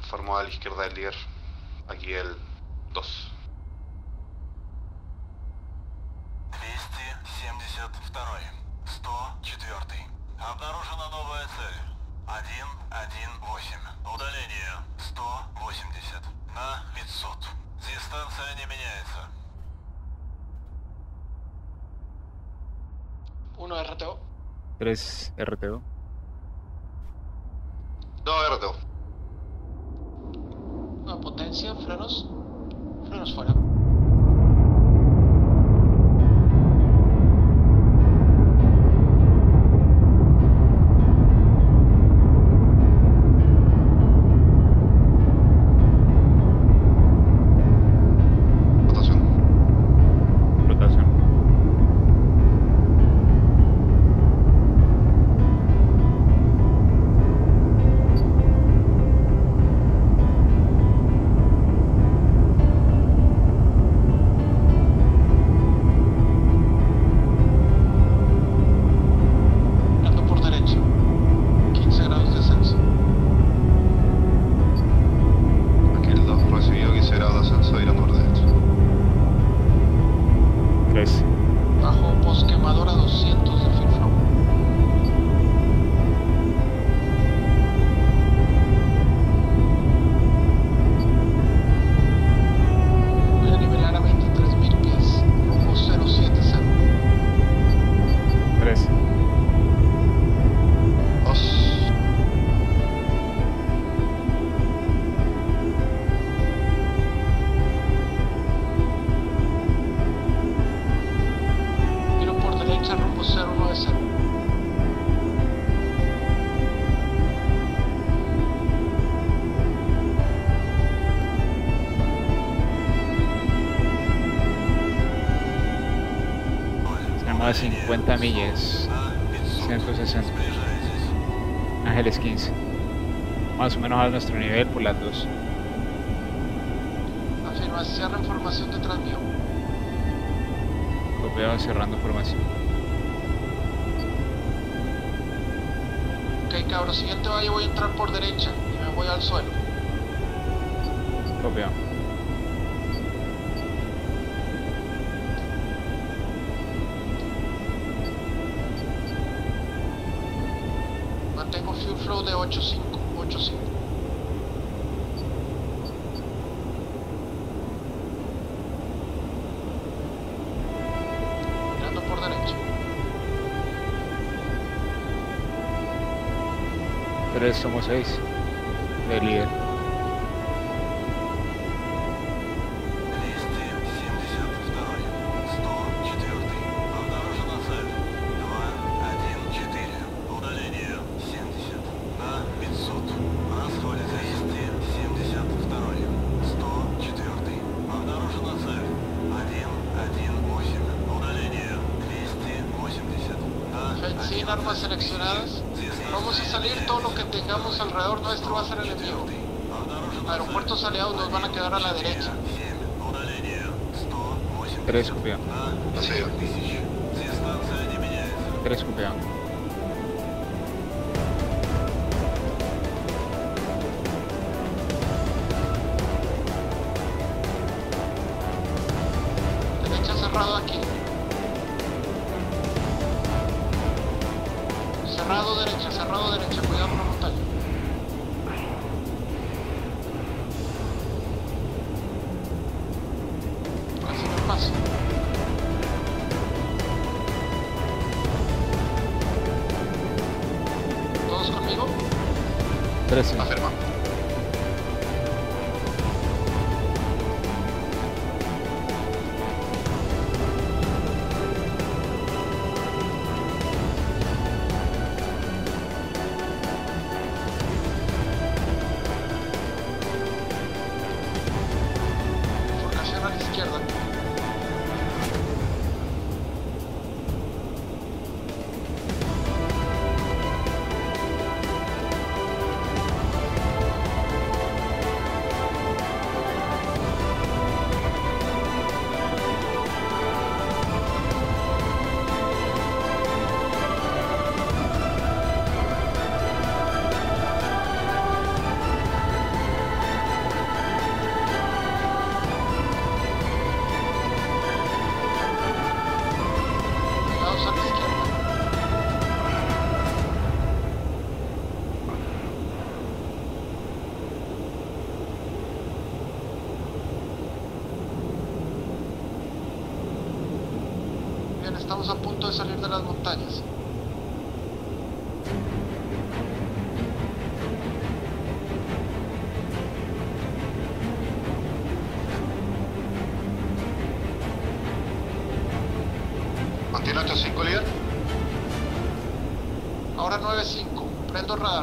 Informo a la izquierda del líder. Aquí el 2. 272. 104. Обнаружена новая цель. 118. Удаление 180 на 500. Дистанция не меняется. 1 RTO. 3 RTO. 2 RTO. Nueva potencia, frenos. Frenos fuera. Rotación. Rotación. Ando por derecha. 15 grados de descenso. Aquí el 2 recibió 15 grados de ascenso virando por derecha. 3. Bajo post quemador a 200 de fuel flow. Voy a nivelar a 23.000 pies. Rumbo 070. 3. 2. Giro por derecha, rumbo 090. Estamos a 50 millas. 160. Ángeles 15. Más o menos a nuestro nivel por las 2. Afirma, cierra en formación detrás mío. Copiado cerrando formación. Ok, cabros, siguiente valle voy a entrar por derecha y me voy al suelo. Copiado. Mantengo fuel flow de 8.5. 8.5. Mirando por derecha. 3 somos 6. De líder. 272. 104. Обнаружена цель. 214. Удаление 70 на 500. Расходе 272. 104. Обнаружена цель. 118. Удаление 280 на Sin armas seleccionadas. Vamos a salir, todo lo que tengamos alrededor nuestro va a ser enemigo. Aeropuertos aliados nos van a quedar a la derecha. 3 copiado. Recibido. 3 copiado. Derecha cerrado aquí. Cerrado derecha, cuidado con la montaña. Casi me paso. ¿Todos conmigo? 3. Afirma. Bifurcación a la izquierda. estamos a punto de salir de las montañas. ¿Mantiene 85, líder? Ahora 9-5, prendo radar.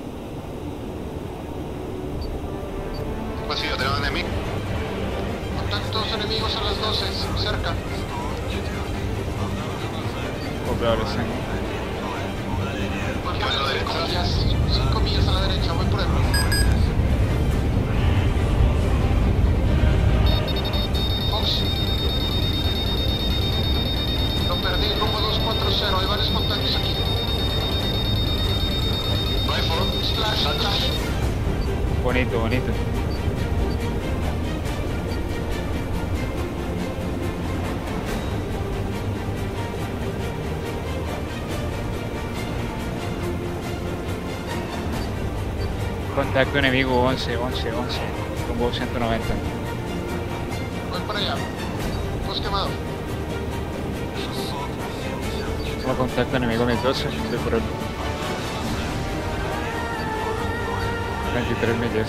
Pues sí, yo tengo enemigo. Contactos enemigos a las 12, cerca. Operadores tengo. Voy por ¿A la él, 5 derecha? millas, 5 millas a la derecha, voy por él. Fox. Lo perdí, rumbo 240, hay varios contactos aquí. Splash, splash. Bonito, bonito. Contacto enemigo 11, rumbo 190. Voy para allá. Bus quemado. Tengo contacto enemigo 1012, estoy por él. 23 millas.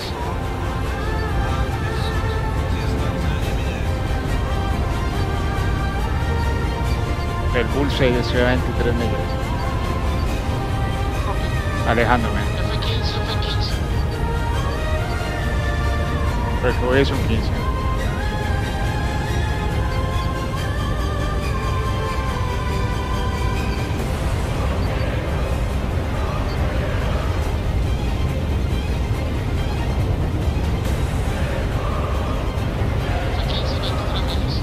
El Bullseye estoy a 23 millas. Alejándome. F-15, F-15. Pero el que voy es un 15. F-15, 23 millas.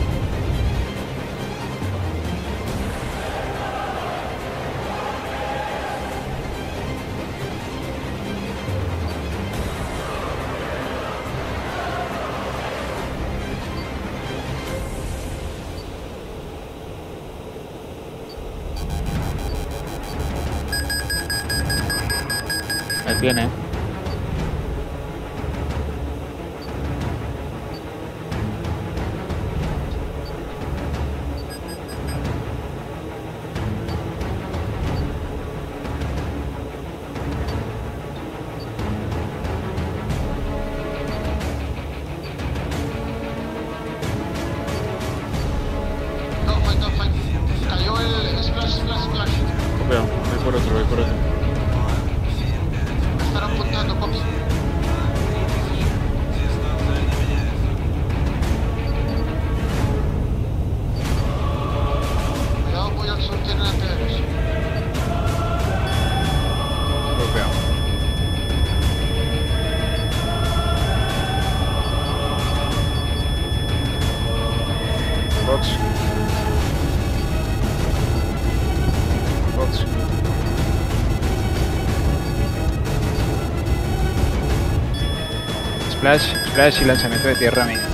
Ahí tiene. Dogfight, dogfight. Cayó el splash, splash, splash. Copio, voy por otro, voy por otro. Me están apuntando, copy. Cuidado, muy al sur, tienen antiaéreos. Copio. Fox. Fox. Splash y lanzamiento de tierra a mí.